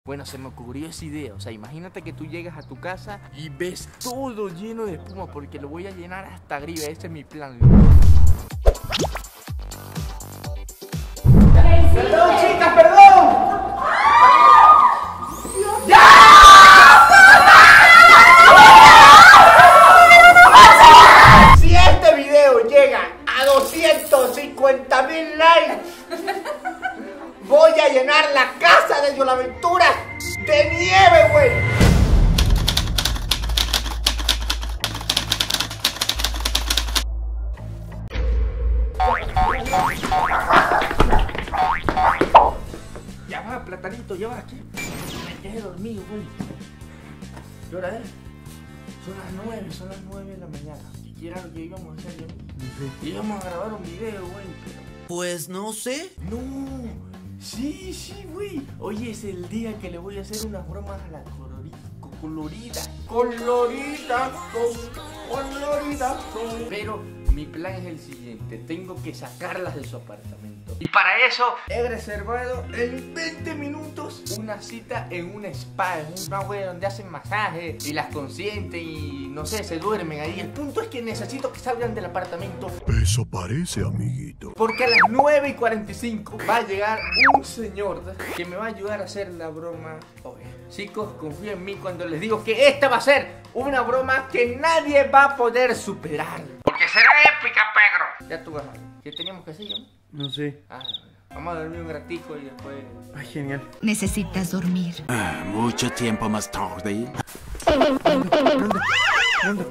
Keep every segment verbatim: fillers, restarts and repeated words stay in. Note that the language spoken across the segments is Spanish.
Bueno, se me ocurrió esa idea. O sea, imagínate que tú llegas a tu casa y ves todo lleno de espuma, porque lo voy a llenar hasta arriba. Ese es mi plan. ¡Perdón, chicas, perdón! Si este video llega a doscientos cincuenta mil likes, voy a llenar la casa de Yolaventura de nieve, güey. Ya va, platanito, ya va, aquí. Me quedé dormido, güey. ¿Qué hora es? Son las nueve, son las nueve de la mañana. ¿Qué era lo que íbamos a hacer, yo? No sé. Íbamos a grabar un video, güey, pero... Pues no sé. No. Sí, sí, güey. Hoy es el día que le voy a hacer unas bromas a la colorida. Colorida. Colorida. Colorida. Pero mi plan es el siguiente. Tengo que sacarlas de su apartamento. Y para eso he reservado en veinte minutos una cita en un spa. En una wea donde hacen masaje y las consienten y no sé, se duermen ahí. El punto es que necesito que salgan del apartamento. Eso parece, amiguito. Porque a las nueve y cuarenta y cinco va a llegar un señor que me va a ayudar a hacer la broma hoy. Chicos, confíen en mí cuando les digo que esta va a ser una broma que nadie va a poder superar. Porque será épica, Pedro. Ya tú vas a ver. ¿Qué teníamos que hacer, no? No sé. Ah, vamos a dormir un ratico y después... Ay, genial. Necesitas dormir. Ah, mucho tiempo más tarde. Nando, Nando,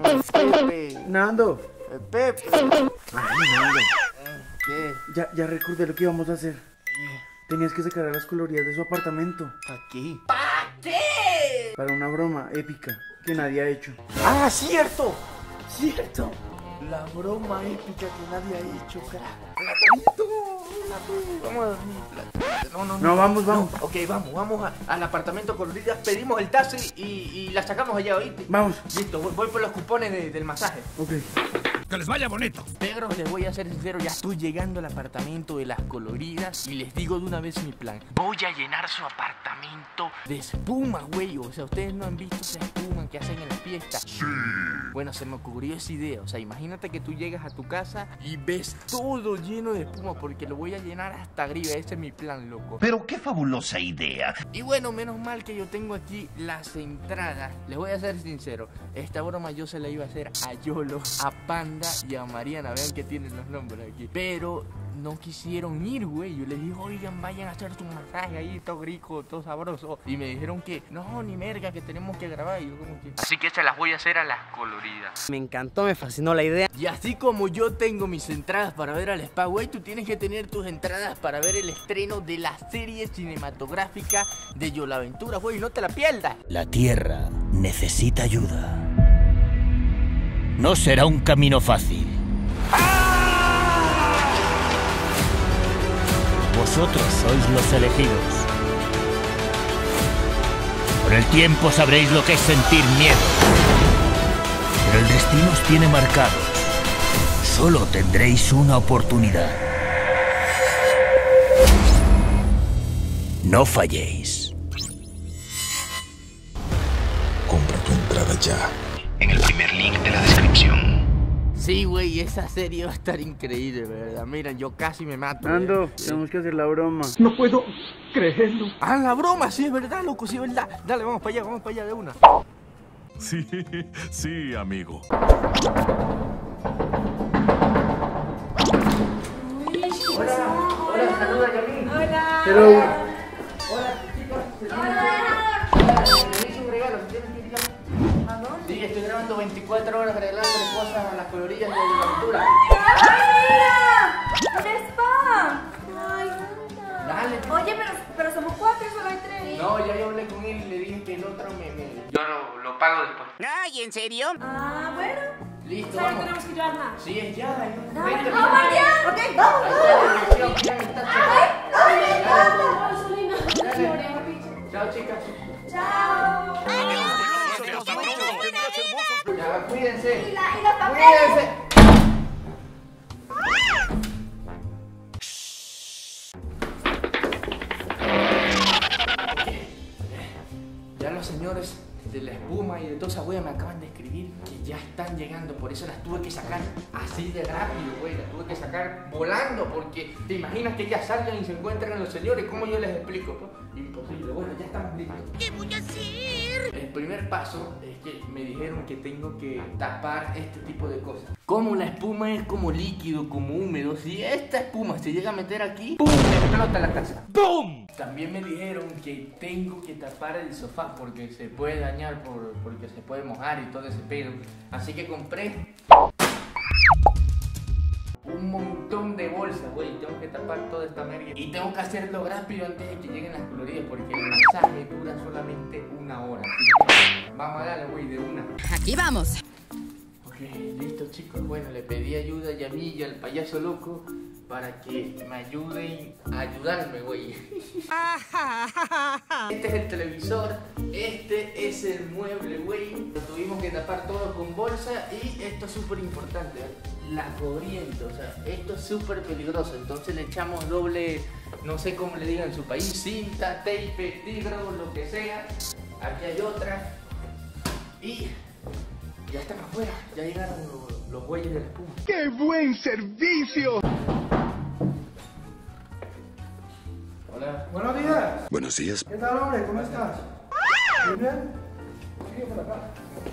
Pepe. Nando. Eh, Pepe. Ay, Nando. ¿Qué? Ya, ya recordé lo que íbamos a hacer. Tenías que sacar a las coloridas de su apartamento ¿Para qué? ¿Para qué? para una broma épica que nadie ha hecho. ¡Ah, cierto! ¡Cierto! La broma épica que nadie ha hecho, carajo. Platanito, vamos a dormir, Platanito. No, no, no. No, vamos, vamos. No. Ok, vamos, vamos a- al apartamento colorida, pedimos el taxi y, y la sacamos allá, ¿oíste? Vamos. Listo, voy, voy por los cupones de- del masaje. Ok. Que les vaya bonito. Pedro, les voy a ser sincero, ya estoy llegando al apartamento de las coloridas y les digo de una vez mi plan. Voy a llenar su apartamento de espuma, güey. O sea, ustedes no han visto esa espuma que hacen en las fiestas. Sí. Bueno, se me ocurrió esa idea. O sea, imagínate que tú llegas a tu casa y ves todo lleno de espuma, porque lo voy a llenar hasta arriba. Ese es mi plan, loco. Pero qué fabulosa idea. Y bueno, menos mal que yo tengo aquí las entradas. Les voy a ser sincero, esta broma yo se la iba a hacer a Yolo, a Panda y a Mariana. Vean que tienen los nombres aquí. Pero no quisieron ir, güey. Yo les dije, oigan, vayan a hacer su masaje ahí, todo rico, todo sabroso. Y me dijeron que, no, ni merga, que tenemos que grabar. Y yo como que... Así que se las voy a hacer a las coloridas. Me encantó, me fascinó la idea. Y así como yo tengo mis entradas para ver al spa, güey, tú tienes que tener tus entradas para ver el estreno de la serie cinematográfica de Yolaventura, güey. No te la pierdas. La Tierra necesita ayuda. No será un camino fácil. Vosotros sois los elegidos. Con el tiempo sabréis lo que es sentir miedo. Pero el destino os tiene marcados. Solo tendréis una oportunidad. No falléis. Compra tu entrada ya. En el primer link de la descripción. Sí, güey, esa serie va a estar increíble, ¿verdad? Miren, yo casi me mato. Nando, Sí. tenemos que hacer la broma. No puedo creerlo. Ah, la broma, sí es verdad, loco, sí es verdad. Dale, vamos para allá, vamos para allá de una. Sí, sí, amigo. Hola, hola, saluda, Yamil. Hola. Pero, Hola, chicos. Le hice un regalo, ¿se tienen que ir ya? ¿A dónde? Sí, estoy grabando veinticuatro horas regalándole cosas a las coloridas de Yolaventura. ¡Un spa! Ay, anda. Dale. Oye, pero, pero somos cuatro y solo hay tres. No, ya yo hablé con él y le dije que el otro me... me... Yo lo, lo pago después. Ay, ¿en serio? Ah, bueno. Listo, O sea, no vamos. tenemos que llevar nada. Sí, es ya. ¿eh? No, Veinte bueno, vamos ya. Ok, vamos, minutos. vamos. Ahí está la dirección, miren, está Ay, checando. ay, Dale. Chao, chicas. chao. Ya, cuídense. Y, la, y los papeles. Cuídense. los señores de la espuma y de toda esa wea me acaban de escribir que ya están llegando, por eso las tuve que sacar así de rápido, güey, las tuve que sacar volando, porque te imaginas que ya salgan y se encuentran los señores, ¿cómo yo les explico? Pues, imposible. Bueno, ya estamos listos. ¿Qué voy a hacer? El primer paso es que me dijeron que tengo que tapar este tipo de cosas. Como la espuma es como líquido, como húmedo, si esta espuma se llega a meter aquí, ¡pum!, me explota la casa. ¡Pum! También me dijeron que tengo que tapar el sofá porque se puede dañar, por, porque se puede mojar y todo ese pedo. Así que compré un montón de bolsas, güey. Tengo que tapar toda esta mierda. Y tengo que hacerlo rápido antes de que lleguen las coloridas, porque el masaje dura solamente una hora. Así que vamos a darle, güey, de una. Aquí vamos. Ok, listo, chicos. Bueno, le pedí ayuda a Yami y al payaso loco para que me ayuden a ayudarme, güey. Este es el televisor, este es el mueble, güey. Lo tuvimos que tapar todo con bolsa y esto es súper importante, la corriente, o sea, esto es súper peligroso. Entonces le echamos doble, no sé cómo le digan en su país, cinta, tape, tigro, lo que sea. Aquí hay otra y ya están afuera, ya llegaron los, los güeyes de la espuma. ¡Qué buen servicio! Hola. Buenos días. Buenos días. ¿Qué tal, hombre? ¿Cómo estás? ¿Muy bien? Sigue por acá.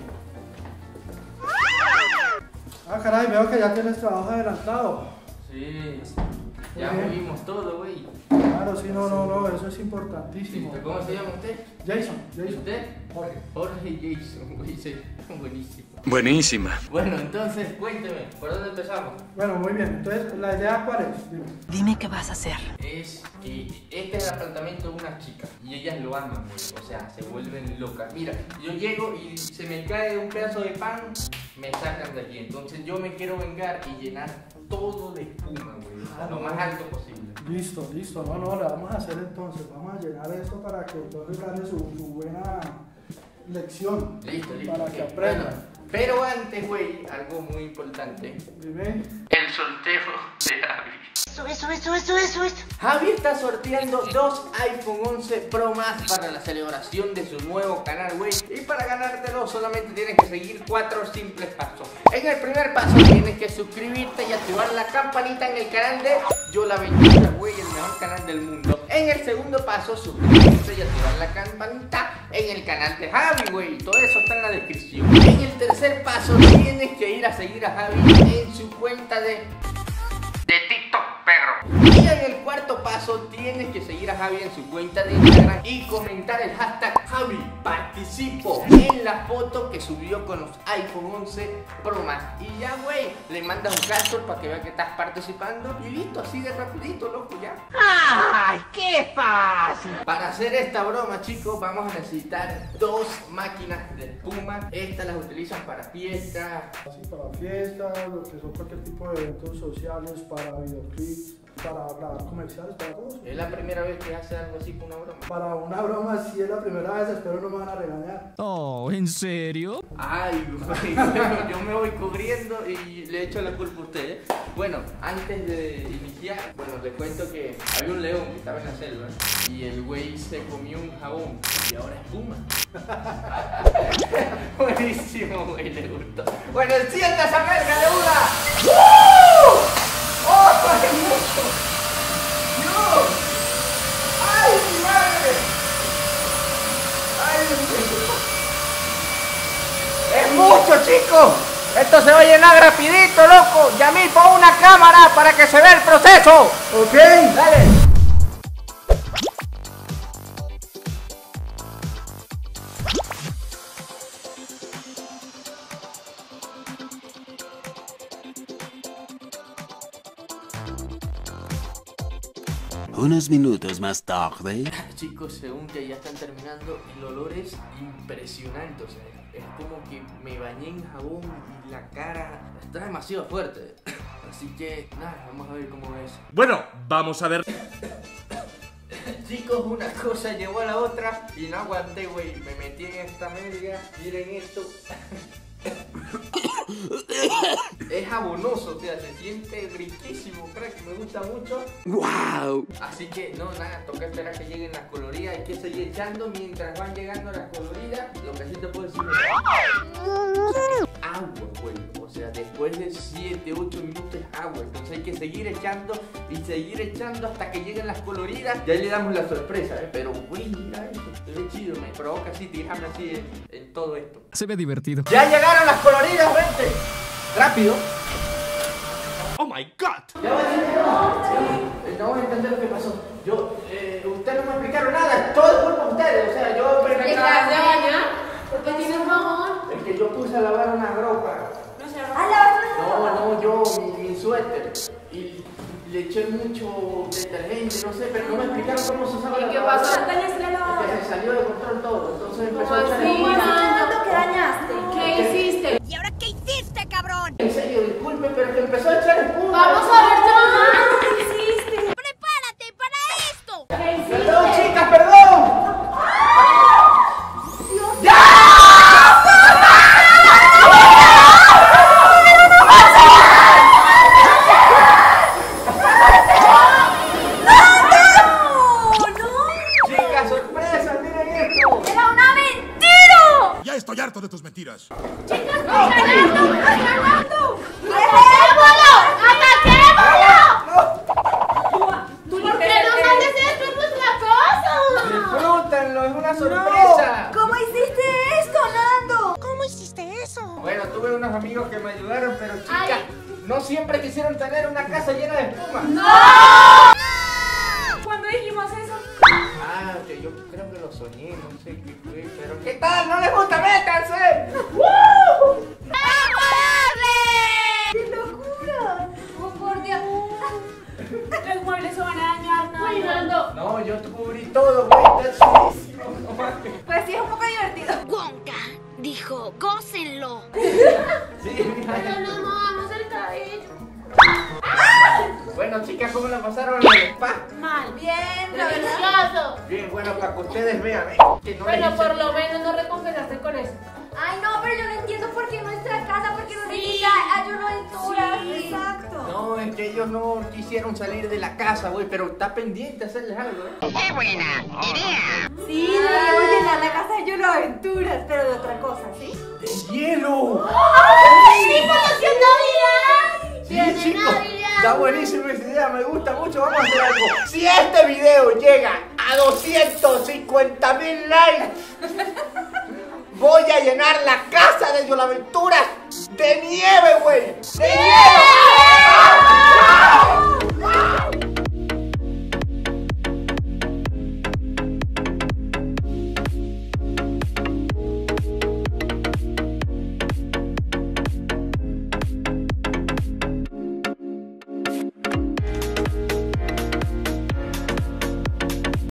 Ah, caray, veo que ya tienes trabajo adelantado. Sí, ya Muy bien. movimos todo, güey. Claro, sí, no, no, no, eso es importantísimo. ¿Cómo se llama usted? Jason, ¿Y Jason. usted? Jorge. Jorge Jason, güey, sí, buenísimo. Buenísima. Bueno, entonces, cuénteme, ¿por dónde empezamos? Bueno, muy bien. Entonces, ¿la idea cuál es? Dime. Dime qué vas a hacer. Es que este es el apartamento de una chica y ellas lo aman, güey, o sea, se vuelven locas. Mira, yo llego y se me cae un pedazo de pan, me sacan de aquí. Entonces yo me quiero vengar y llenar todo de espuma, güey, o sea, lo más alto posible. Listo, listo. No, no, la vamos a hacer entonces. Vamos a llenar esto para que entonces darle su, su buena lección. Listo, listo. Para ok. que aprendan. Bueno, pero antes, güey, algo muy importante. Dime. El sorteo de Javi. Sube, sube, sube, sube, sube. Javi está sorteando dos iPhone once Pro Max para la celebración de su nuevo canal, güey. Y para ganártelo solamente tienes que seguir cuatro simples pasos. En el primer paso tienes que suscribirte y activar la campanita en el canal de Yo La Aventura, güey, el mejor canal del mundo. En el segundo paso, suscribirte y activar la campanita en el canal de Javi, güey. Todo eso está en la descripción. En el tercer paso tienes que ir a seguir a Javi en su cuenta de... de TikTok, perro. Y en el cuarto paso tienes que seguir a Javi en su cuenta de Instagram y comentar el hashtag Javi participo en la foto que subió con los iPhone once Pro Max. Y ya, güey, le mandas un capture para que vea que estás participando y listo, así de rapidito, loco, ya. ¡Ay, qué fácil! Para hacer esta broma, chicos, vamos a necesitar dos máquinas de espuma. Estas las utilizan para fiestas. Así para fiestas, lo que son cualquier tipo de eventos sociales, para videoclips, para grabar comerciales, para todos. Es la primera vez que hace algo así con una broma. Para una broma, si es la primera vez, espero no me van a regañar. Oh, ¿en serio? Ay, güey, bueno, yo me voy cubriendo y le echo la culpa a usted, ¿eh? Bueno, antes de iniciar, bueno, les cuento que había un león que estaba en la selva y el güey se comió un jabón y ahora espuma. Buenísimo, güey, le gustó. Bueno, encienda esa verga de una. ¡Uh! ¡Oh, qué mucho! ¡Dios! ¡Ay, mi madre! ¡Ay, Dios mío! ¡Es mucho, chicos! Esto se va a llenar rapidito, loco. Yami, pon una cámara para que se vea el proceso. Ok. Dale. Unos minutos más tarde. Chicos, según que ya están terminando, el olor es impresionante. O sea, es como que me bañé en jabón y la cara está demasiado fuerte. Así que, nada, vamos a ver cómo es. Bueno, vamos a ver. Chicos, una cosa llevó a la otra y no aguanté, güey. Me metí en esta media. Miren esto. Es jabonoso, o sea, se siente riquísimo, crack, me gusta mucho. ¡Wow! Así que no, nada, toca esperar que lleguen las coloridas. Hay que seguir echando mientras van llegando las coloridas. Lo que sí te puedo decir es agua, güey. O sea, después de siete, ocho minutos es agua. Entonces hay que seguir echando y seguir echando hasta que lleguen las coloridas. Y ahí le damos la sorpresa, ¿eh? Pero, güey, mira esto, se ve chido, me provoca así tirarme así en, en todo esto. Se ve divertido. ¡Ya llegaron las coloridas, vente! ¡Rápido! Oh my god. Ya va a decir, no, no voy a entender lo que pasó. Yo, eh, ustedes no me explicaron nada, todo es culpa de ustedes. O sea, yo ¿Te preguntaba. acabas de bañar? ¿Por qué tienes jabón? Es que yo puse a lavar una ropa. ¿Ah, lavaste una No, ropa? no, yo, mi, mi suéter. Y le eché mucho detergente, no sé, pero no me explicaron cómo se usaba la ¿Y qué lavadora. pasó? ¿Dañaste la lavadora? Que se salió de control todo, entonces empezó ¿Cómo a echar. así? el- ¿Qué dañaste? ¿Qué hiciste? ¿Y ahora qué hiciste, cabrón? En serio, disculpe, pero que empezó a echar espuma. Vamos a ver, ya. ¿Qué hiciste? ¡Prepárate para esto! ¿Qué hiciste? Perdón, chicas, perdón. Chicas, sorpresa, miren esto. ¡Era una mentira! Ya estoy harto de tus mentiras. ¡Chicas, están ganando! ¡Están ganando! ¡Ataquémoslo! ¡Ataquémoslo! ¿Por qué nos haces esto en nuestra casa? Disfrútenlo, es una sorpresa. ¿Cómo hiciste esto, Nando? ¿Cómo hiciste eso? Bueno, tuve unos amigos que me ayudaron, pero chicas, Ay. no siempre quisieron tener una casa llena de espuma. ¡No! ¿Cuándo dijimos eso? Ah, que yo creo que lo soñé, no sé qué fue, pero ¿qué tal? ¿No les gusta? ¡Métanse! ¡Woo! ¡Qué locura! ¡Oh, por Dios! Los muebles se van a dañar, Nando. No, yo cubrí todo, güey, está chulísimo. No mames. Pues sí, es un poco divertido. Wonka dijo, gócenlo. Sí, mira. Pero nos movamos el cabello. Bueno, chicas, ¿cómo la pasaron en el spa? Mal. Bien, delicioso. Bien, bueno, para que ustedes vean, ¿eh? Que no Bueno, les hice- por lo menos no recompensaste con eso. Ay, no, pero yo no entiendo por qué nuestra casa, por qué no necesita ayunoventuras. Exacto. No, es que ellos no quisieron salir de la casa, güey, pero está pendiente hacerles algo, ¿eh? ¡Qué buena idea! Sí, debemos llenar la casa de ayunoventuras, pero de otra cosa, ¿sí? ¡De hielo! ¡Ay, sí, por lo que es Navidad! Sí, ¡Viene chicos, Navidad! está buenísima esa idea, me gusta mucho, vamos a hacer algo. Si este video llega a doscientos cincuenta mil likes, voy a llenar la casa de Yolaventuras de nieve, güey. ¡De nieve!